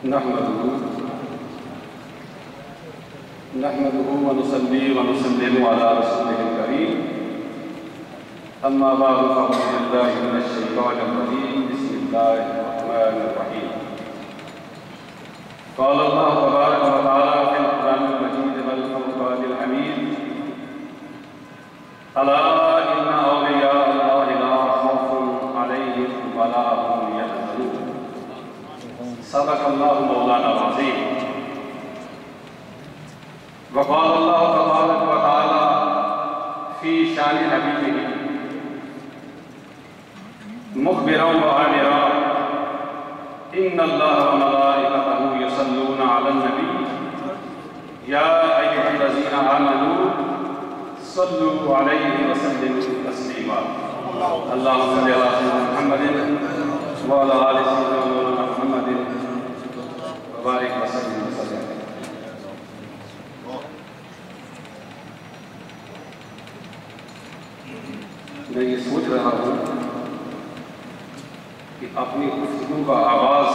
नहमदुहु व नुसल्ली व नुसल्लिमु अला रसूलिल करीम अम्मा बअद फ़अऊज़ु बिल्लाहि मिनश शैतानिर रजीम बिस्मिल्लाहिर रहमानिर रहीम क़ाल अल्लाहु तबारक व तआला फ़िल क़ुरआनिल मजीद वल फ़ुरक़ानिल हमीद अला इन्ना औलिया अल्लाहि ला खौफ़ुन अलैहिम व ला हुम यहज़नून सदक़ल्लाहु मौलाना अज़ीम वक़ाल अल्लाहु तबारक व तआला फ़ी शान हबीबिही मुख़बिरन व आमिरन इन्नल्लाह व मलाइकतहु युसल्लूना अलन नबी या अय्युहल्लज़ीना आमनू सल्लू अलैहि व सल्लिमू तस्लीमा अल्लाहुम्मा सल्लि अला सय्यिदिना मुहम्मदिन व अला आलि सय्यिदिना मौलाना मुहम्मदिन व बारिक व सल्लिम व सल्लिम। मैं ये सोच रहा हूँ कि अपनी गुफ्तगू का आगाज़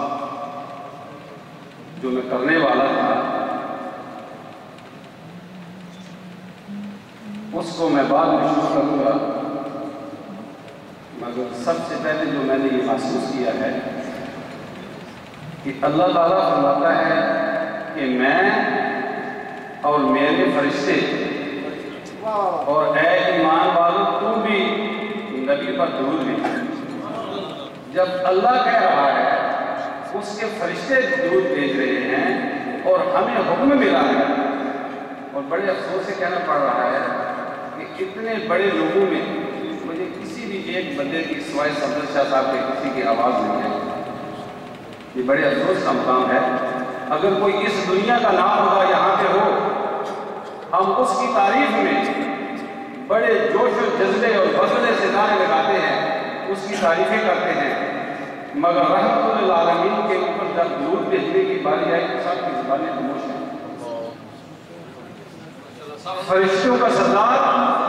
जो मैं करने वाला था उसको मैं बाद में शुरू करूँगा, मगर सबसे पहले जो मैंने ये महसूस किया है कि अल्लाह ताला फरमाता है कि मैं और मेरे फरिश्ते और ऐ ईमान वालों तू भी नबी पर दुरूद भेज। जब अल्लाह कह रहा है उसके फरिश्ते दुरूद भेज रहे हैं और हमें हुक्म मिला है, और बड़े अफसोस से कहना पड़ रहा है कि इतने बड़े लोगों में मुझे किसी भी एक बंदे की सिवाय सफदर शाह साहब के किसी की आवाज़ नहीं है। ये बड़े अफसोस का मुकाम है। अगर कोई इस दुनिया का नाम होगा यहाँ पे हो, हम उसकी तारीफ में बड़े जोश और जज्बे और बज़ले से नारे लगाते हैं, उसकी तारीफें करते हैं, मगर रहमतुल आलमीन के ऊपर जब दुरूद भेजने की बारी आई तो सबकी ज़ुबानें खामोश हैं। फरिश्तों का सरदार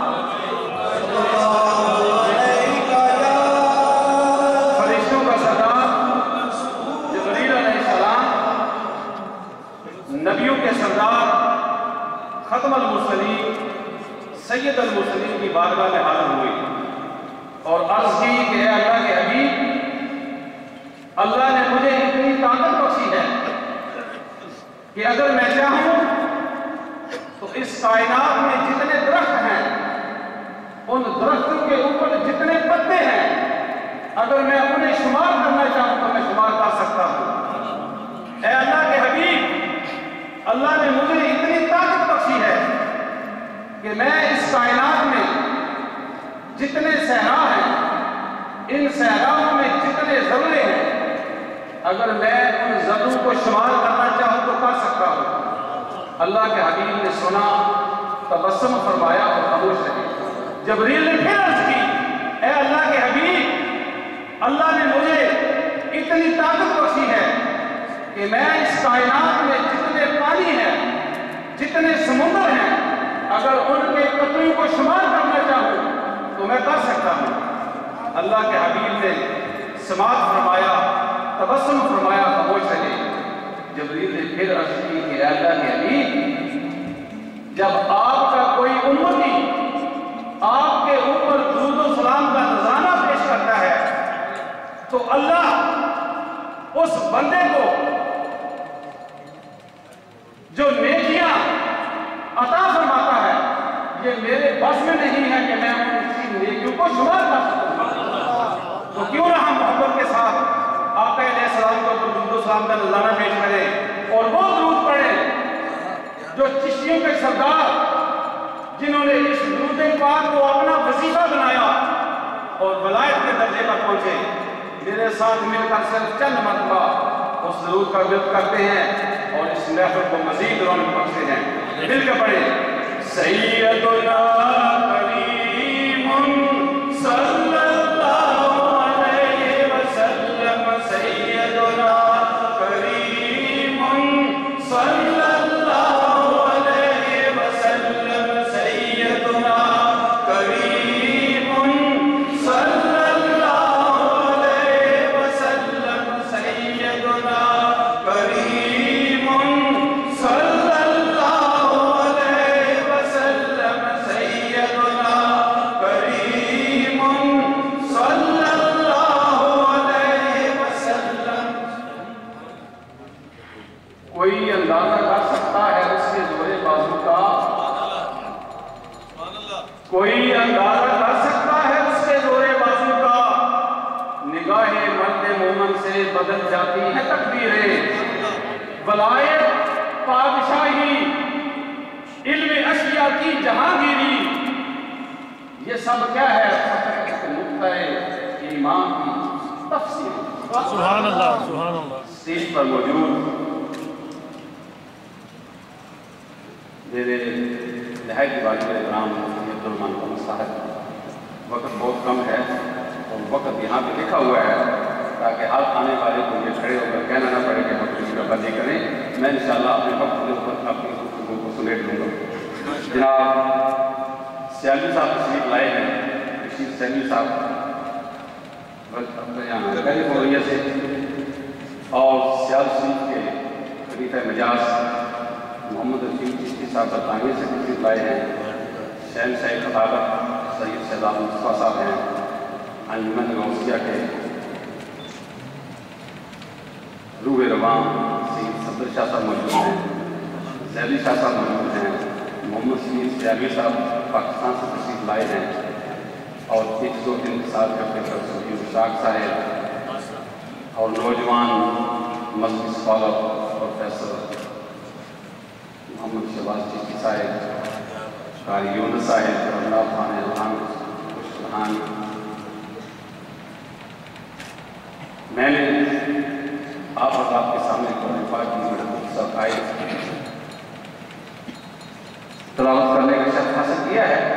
जिब्रील अलैहिस्सलाम, नबियों के सरदार खत्मुल मुरसलीन सैयदुल मुरसलीन की बारगाह में हाजिर हुए और अर्ज़ की कि ऐ अल्लाह के हबीब, अल्लाह ने मुझे इतनी ताकत बख्शी है कि अगर मैं चाहूं तो इस कायनात में जितने दरख्त हैं, उन दरख्तों के ऊपर जितने पत्ते हैं, अगर मैं उन्हें शुमार करना चाहूं तो मैं शुमार कर सकता हूं। ऐ अल्लाह के हबीब, अल्लाह ने मुझे इतनी ताकत बख्शी है कि मैं इस कायनात में जितने सहरा हैं, इन सहराओं में जितने ज़र्रे हैं, अगर मैं उन ज़र्रों को शुमार करना चाहूँ तो कर सकता हूँ। अल्लाह के हबीब ने सुना, तबस्सुम फरमाया और खामोश रहे। जिब्रील ने फिर अर्ज़ की, ऐ अल्लाह के हबीब, अल्लाह ने मुझे इतनी ताकत बख्शी है कि मैं इस कायनात में जितने पानी हैं, जितने समुद्र हैं, अगर उनके कतरों को शुमार करना चाहूँ तो मैं कर सकता हूँ। अल्लाह के हबीब ने समात फरमाया, तबस्सुम फरमाया, खामोश रहे। जिब्रील ने फिर अर्ज़ की कि अल्लाह के हबीब, जब आपका कोई उम्मती आपके ऊपर दुरूद व सलाम का नज़राना पेश करता है तो अल्लाह उस बंदे को जो नेकियां अता फरमाता है, ये मेरे बस में नहीं है कि मैं उनकी नेकियों को शुमार कर सकूं। तो क्यों ना हम मोहब्बत के साथ आका अलैहिस्सलाम को दुरूद व सलाम का नज़राना पेश करें और वो दुरूद पढ़ें जो चिश्तियों के सरदार, जिन्होंने इस दुरूद पाक को अपना वजीफा बनाया और वलायत के दर्जे पर पहुंचे, मेरे साथ मिलकर सिर्फ चंद मरतबा उस दुरूद का विर्द करते हैं और इस महफिल को मजीद रौनक बख्शते हैं। मिलकर पढ़े, सैयदुना करीमुन सल्लल्लाहु अलैहि वसल्लम, सैयदुना करीमुन सल्लल्लाहु अलैहि वसल्लम, सैयदुना करीमुन सल्लल्लाहु अलैहि वसल्लम, सैयदुना کوئی اندازہ کر سکتا ہے اس کے زور بازو کا؟ کوئی اندازہ کر سکتا ہے اس کے زور بازو کا؟ نگاہ مرد مومن سے بدل جاتی ہے تقدیریں، ولایت، پادشاہی، علم اشیاء کی جہانگیری، یہ سب کیا ہے؟ نقطۂ ایمان کی تفسیر۔ سبحان اللہ، سبحان اللہ۔ اسٹیج پر موجود میرے نہایت واجب احترام عبدالرحمان صاحب، وقت بہت کم ہے اور وقت یہاں پہ لکھا ہوا ہے تاکہ ہر آنے والے کو یہ کھڑے ہو کر کہنا نہ پڑے کہ ہم کسی کا بندی کریں۔ میں انشاءاللہ اپنے وقت کے اوپر اپنی گفتگو کو سمیٹ لوں گا۔ جناب سیالوی صاحب تشریف لائے ہیں، رشید سیالوی صاحب کیلیفورنیا سے، اور سیال شریف کے خلیفہ مجاز محمد رشید چشتی صاحب برطانیہ سے تشریف لائے ہیں، شہنشاہ خطابت سید شہزاد مصطفیٰ صاحب ہیں، انجمن غوثیہ کے روح رواں سید صدر شاہ صاحب موجود ہیں، زیدی شاہ صاحب موجود ہیں، محمد سید سیالوی صاحب پاکستان سے تشریف لائے ہیں، اور 103 سال کرتے پر صوفی مشتاق صاحب اور نوجوان مذہبی اسکالر پروفیسر محمد شہباز چشتی صاحب، قاری یونس صاحب، اللہ خان الہان خوشرحان۔ میں نے آپ حضرات کے سامنے قرآن پاک کی محدود آیت تلاوت کرنے کا شرف حاصل کیا ہے۔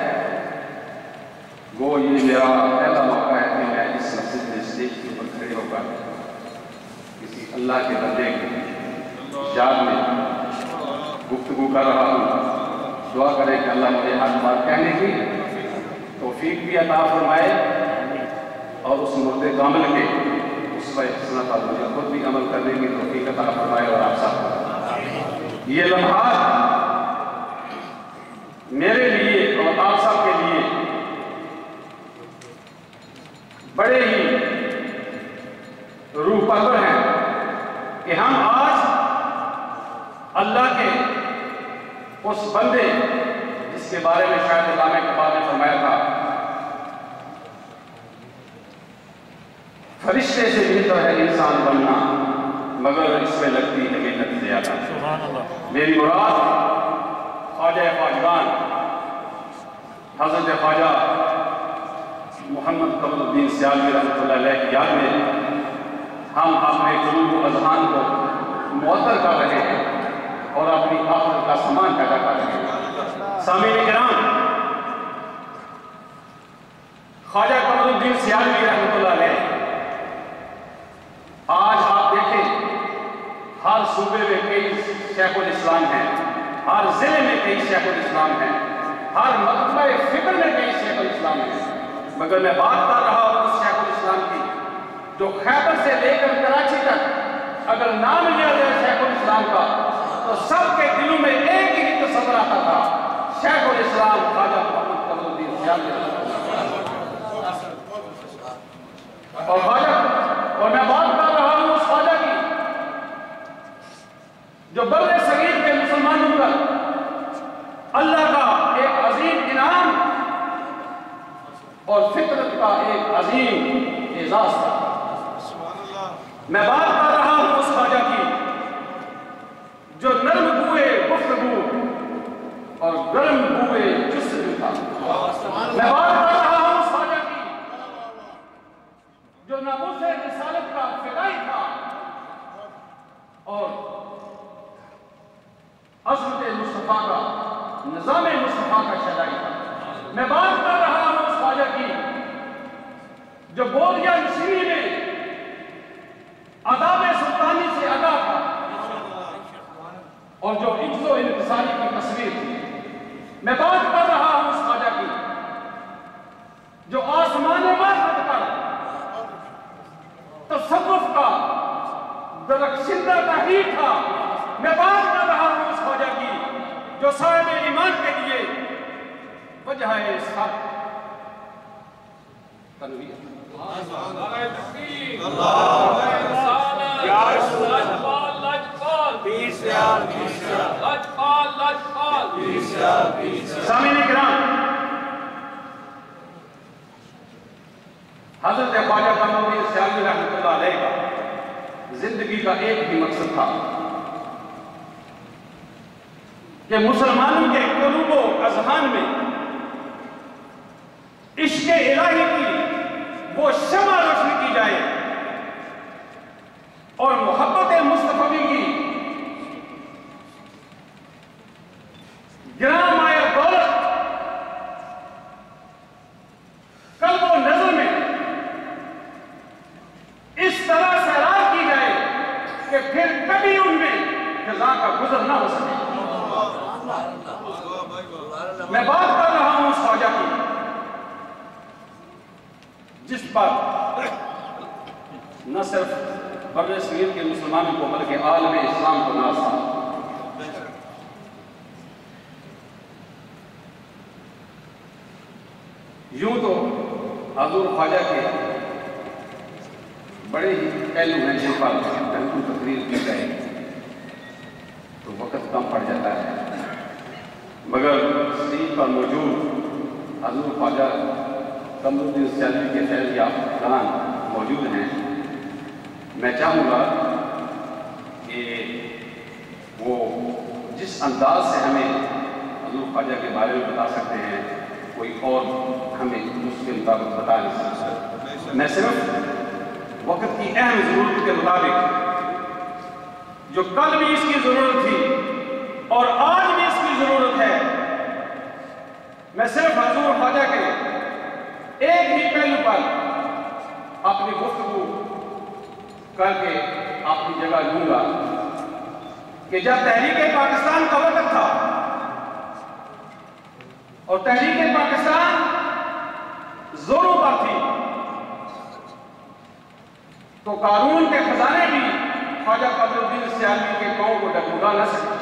وہ یہ میرا پہلا موقع ہے کہ میں اس مسجد میں اسٹیج کے اوپر کھڑے ہو کر کسی اللہ کے بندے کی یاد میں گفتگو کر رہا ہوں۔ دعا کریں کہ اللہ مجھے حق بات کہنے کی توفیق بھی عطا فرمائے، اور اس مرد کامل کے اس پر حسنات اور مجھے خود بھی عمل کرنے کی توفیق عطا فرمائے، اور آپ سب یہ لمحات میرے لیے اور آپ سب کے لیے بڑے ہی روح پرور ہیں کہ ہم آج اللہ کے اس بندے جس کے بارے میں شاید علامہ اقبال نے فرمایا تھا، فرشتے سے بہتر ہے انسان بننا مگر اس میں لگتی ہے محنت زیادہ۔ سبحان اللہ۔ میری مراد خواجہ خواجگان حضرت خواجہ محمد قمر الدین سیالوی رحمۃ اللہ علیہ کی یاد میں ہم اپنے قلوب و اذہان کو معطر کر رہے ہیں اور اپنی آخرت کا سامان پیدا کر رہے ہیں۔ سامعین کرام، خواجہ قمر الدین سیالوی رحمۃ اللہ علیہ، آج آپ دیکھیں ہر صوبے میں کئی شیخ الاسلام ہیں، ہر ضلع میں کئی شیخ الاسلام ہیں، ہر مکتبہ فکر میں کئی شیخ الاسلام ہیں، مگر میں بات کر رہا ہوں اس شیخ الاسلام کی جو خیبر سے لے کر کراچی تک اگر نام لیا جائے شیخ الاسلام کا تو سب کے دلوں میں ایک ہی تصور آتا تھا، شیخ الاسلام خواجہ محمد قمر الدین سیالوی۔ اور خواجہ، اور میں بات کر رہا ہوں اس خواجہ کی جو بر صغیر کے مسلمانوں پر اللہ کا ایک عظیم انعام اور فطرت کا ایک عظیم اعزاز تھا۔ میں بات کر رہا ہوں اس خواجہ کی جو نرم بوئے گفتگو اور گرم بوئے جسم تھا۔ میں بات کر رہا ہوں اس خواجہ کی جو ناموس رسالت کا فدائی تھا اور عظمت مصطفیٰ کا، نظام مصطفیٰ کا شدائی تھا۔ میں بات کر رہا ہوں اس خواجہ کی جو بودیا نشینی میں آداب سلطانی سے ادا تھا اور جو عجز و انکساری کی تصویر تھی۔ میں بات کر رہا ہوں اس خواجہ کی جو آسمان واحد پر تصوف کا درخشندہ تحریر تھا۔ میں بات کر رہا ہوں اس خواجہ کی جو صاحب ایمان کے لیے وجہ سب تنویر۔ اللہ سامعین کرام، حضرت خواجہ قمرالدین سیالوی رحمۃ اللہ علیہ کا زندگی کا ایک ہی مقصد تھا کہ مسلمانوں کے قلوب و اذہان میں عشق الہی کی وہ شمع روشن کی جائے اور محبت مصطفی کی گراں مایہ دولت قلب و نظر میں اس طرح سیراب کی جائے کہ پھر کبھی ان میں خزاں کا گزر نہ ہو سکے۔ میں بات کر رہا ہوں اس خواجہ کی جس پر نہ صرف بر صغیر کے مسلمانوں کو بلکہ عالم اسلام کو ناز تھا۔ یوں تو حضور خواجہ کے بڑے ہی پہلو ہیں جن پر محدود تقریر کی جائے تو وقت کم پڑ جاتا ہے، مگر اسٹیج پر موجود حضور خواجہ قمرالدین سیالوی کے فیض یافتگان موجود ہیں۔ میں چاہوں گا کہ وہ جس انداز سے ہمیں حضور خواجہ کے بارے میں بتا سکتے ہیں کوئی اور ہمیں اس کے مطابق بتا نہیں سکتا۔ میں صرف وقت کی اہم ضرورت کے مطابق جو کل بھی اس کی ضرورت تھی اور آج بھی اس کی ضرورت ہے، میں صرف حضور خواجہ کے ایک ہی پہلو پر اپنی گفتگو کر کے اپنی جگہ لوں گا کہ جب تحریک پاکستان کا وقت تھا اور تحریک پاکستان زوروں پر تھی تو قارون کے خزانے بھی خواجہ قمرالدین سیالوی کے پاؤں کو ڈگمگا نہ سکے۔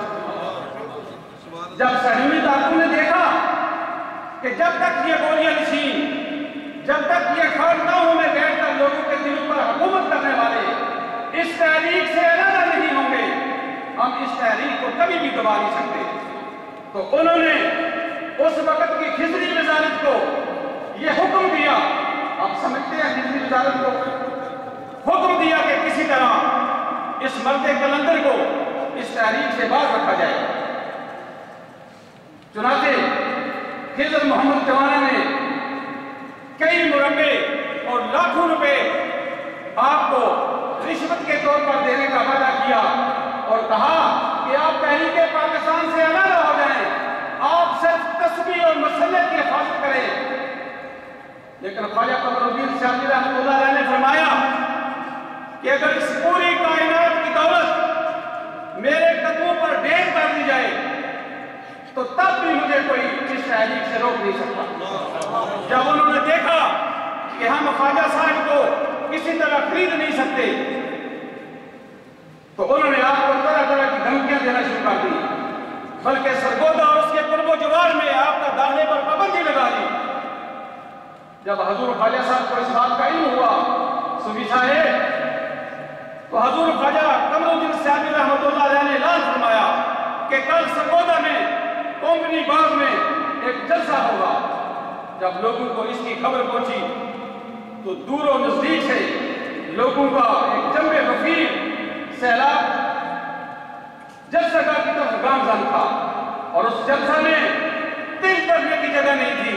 جب صہیونی طاقتوں نے دیکھا کہ جب تک یہ گولیاں نشین، جب تک یہ خانقاہوں میں بیٹھ کر لوگوں کے دلوں پر حکومت کرنے والے اس تحریک سے علیحدہ نہیں ہوں گے، ہم اس تحریک کو کبھی بھی دبا نہیں سکتے، تو انہوں نے اس وقت کی خضری وزارت کو یہ حکم دیا، آپ سمجھتے ہیں خضری وزارت کو حکم دیا کہ کسی طرح اس مرد قلندر کو اس تحریک سے باز رکھا جائے۔ چنانچہ خضر محمد جوانہ نے کئی مربع اور لاکھوں روپے آپ کو رشوت کے طور پر دینے کا وعدہ کیا اور کہا کہ آپ تحریک پاکستان سے علیحدہ ہو جائیں، آپ صرف تسبیح اور مسلح کی حفاظت کریں۔ لیکن خواجہ قمرالدین سیالوی رحمۃ اللہ علیہ نے فرمایا کہ اگر اس پوری کائنات کی دولت میرے قدموں پر ڈھیر کر دی جائے تو تب بھی مجھے کوئی اس تحریک سے روک نہیں سکتا۔ جب انہوں نے دیکھا کہ ہم خواجہ صاحب کو کسی طرح خرید نہیں سکتے تو انہوں نے آپ کو طرح طرح کی دھمکیاں دینا شروع کر دی، بلکہ سرگودا اور اس کے قرب و جوار میں آپ کا داخلے پر پابندی لگا دی۔ جب حضور خواجہ صاحب کو اس بات کا علم ہوا صوفی صاحب تو حضور خواجہ قمرالدین سیالوی رحمۃ اللہ علیہ نے اعلان فرمایا کہ کل سرگودا میں کومبنی باغ میں ایک جلسہ ہوگا۔ جب لوگوں کو اس کی خبر پہنچی تو دور و نزدیک سے لوگوں کا ایک جنب وفیر سیلاب جلسہ گاہ کی طرف گامزن تھا اور اس جلسہ میں دل کرنے کی جگہ نہیں تھی۔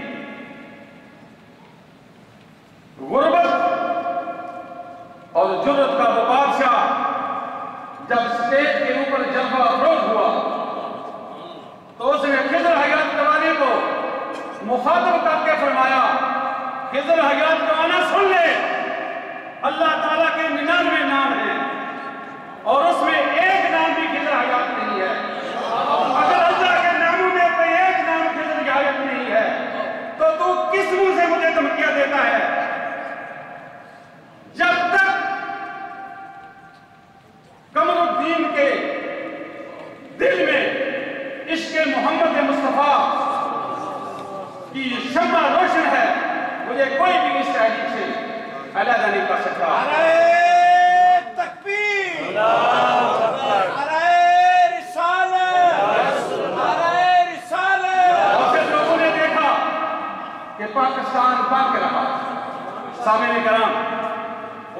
غربت اور جرت کا وہ بادشاہ جب سٹیج کے اوپر جلوہ افروز ہوا تو اس نے خضر حیات کروانے کو مخاطب کر کے فرمایا، خضر حیات کروانا سن لے، اللہ تعالیٰ کے 99 نام ہیں اور اس میں ایک نام بھی خضر حیات نہیں ہے۔ اگر اللہ کے ناموں میں کوئی ایک نام خضر حیات نہیں ہے تو تو کس منہ سے مجھے دھمکیاں دیتا ہے؟ جب تک قمرالدین کے دل میں عشق محمد مصطفیٰ کی شمع روشن ہے، مجھے کوئی بھی اس تحریک سے علیحدہ نہیں کر سکتا۔ نعرہ تکبیر! اللہ اکبر!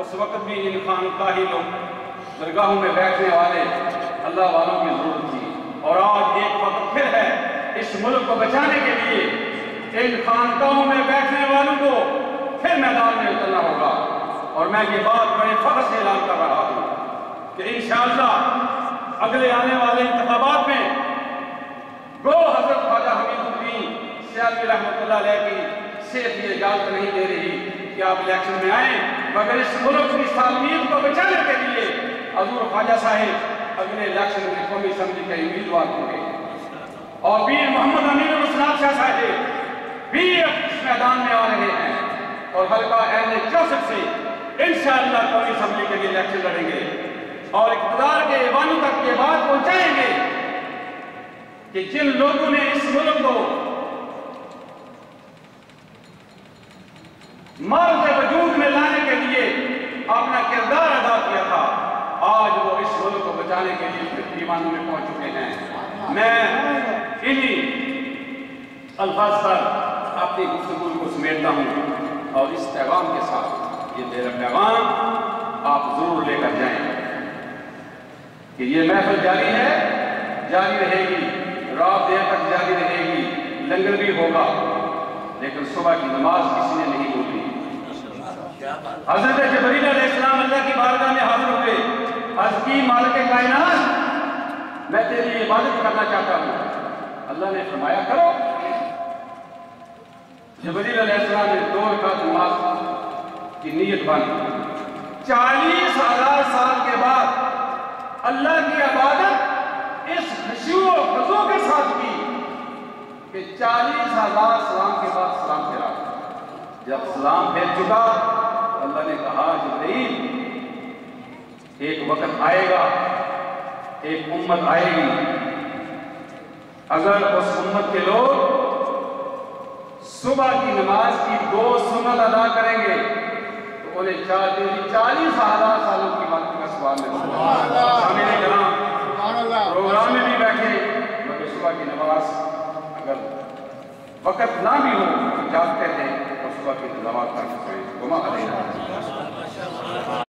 اس وقت بھی ان خانقاہوں درگاہوں میں بیٹھنے والے اللہ والوں کی ضرورت تھی، اور آج ایک وقت پھر ہے اس ملک کو بچانے کے لیے ان خانقاہوں میں بیٹھنے والوں کو پھر میدان میں اترنا ہوگا۔ اور میں یہ بات بڑے فخر سے اعلان کر رہا ہوں کہ انشاءاللہ اگلے آنے والے انتخابات میں گو حضرت خواجہ حمید الدین سیالوی رحمۃ اللہ علیہ کی صحت یہ اجازت نہیں دے رہی کہ آپ الیکشن میں آئیں، مگر اس ملک کی سالمیت کو بچانے کے لیے حضور خواجہ صاحب اگلے الیکشن میں قومی اسمبلی کے امیدوار ہوں گے، اور پیر محمد امین الاسلام شاہ صاحب بھی اس میدان میں آ رہے ہیں، اور حلقہ اہل 64 سے انشاءاللہ قومی اسمبلی کے لیے الیکشن لڑیں گے، اور اقتدار کے ایوانوں تک یہ بات پہنچائیں گے کہ جن لوگوں نے اس ملک کو مرد وجود میں لانے کے لیے اپنا کردار ادا کیا تھا، آج وہ اس ملک کو بچانے کے لیے ایوانوں میں پہنچ چکے ہیں۔ میں انہی الفاظ پر اپنی گفتگو کو سمیٹتا ہوں، اور اس پیغام کے ساتھ یہ میرا پیغام آپ ضرور لے کر جائیں کہ یہ محفل جاری ہے، جاری رہے گی، رات دیر تک جاری رہے گی، لنگر بھی ہوگا، لیکن صبح کی نماز کسی نے نہیں بولی۔ حضرت جبریل علیہ السلام اللہ کی بارگاہ میں حاضر ہوئے، عرض کی مالک کائنات میں تیری عبادت کرنا چاہتا ہوں۔ اللہ نے فرمایا کرو۔ جبریل علیہ السلام نے 2 رکعت نماز کی نیت باندھی۔ 40,000 سال کے بعد اللہ کی عبادت اس خشوع و خضوع کے ساتھ کی کہ 40,000 سلام کے بعد سلام پھیرا۔ جب سلام پھیر چکا تو اللہ نے کہا جبریل ایک وقت آئے گا، ایک امت آئے گی، اگر اس امت کے لوگ صبح کی نماز کی 2 سنت ادا کریں گے تو انہیں 40,000 سالوں کی بات کا سوال ملے۔ سامنے کرام پروگرام میں بھی بیٹھے، مگر صبح کی نماز اگر وقت نہ بھی ہو تو جاگتے ہیں اور صبح کی نماز پڑھ سکتے ہیں۔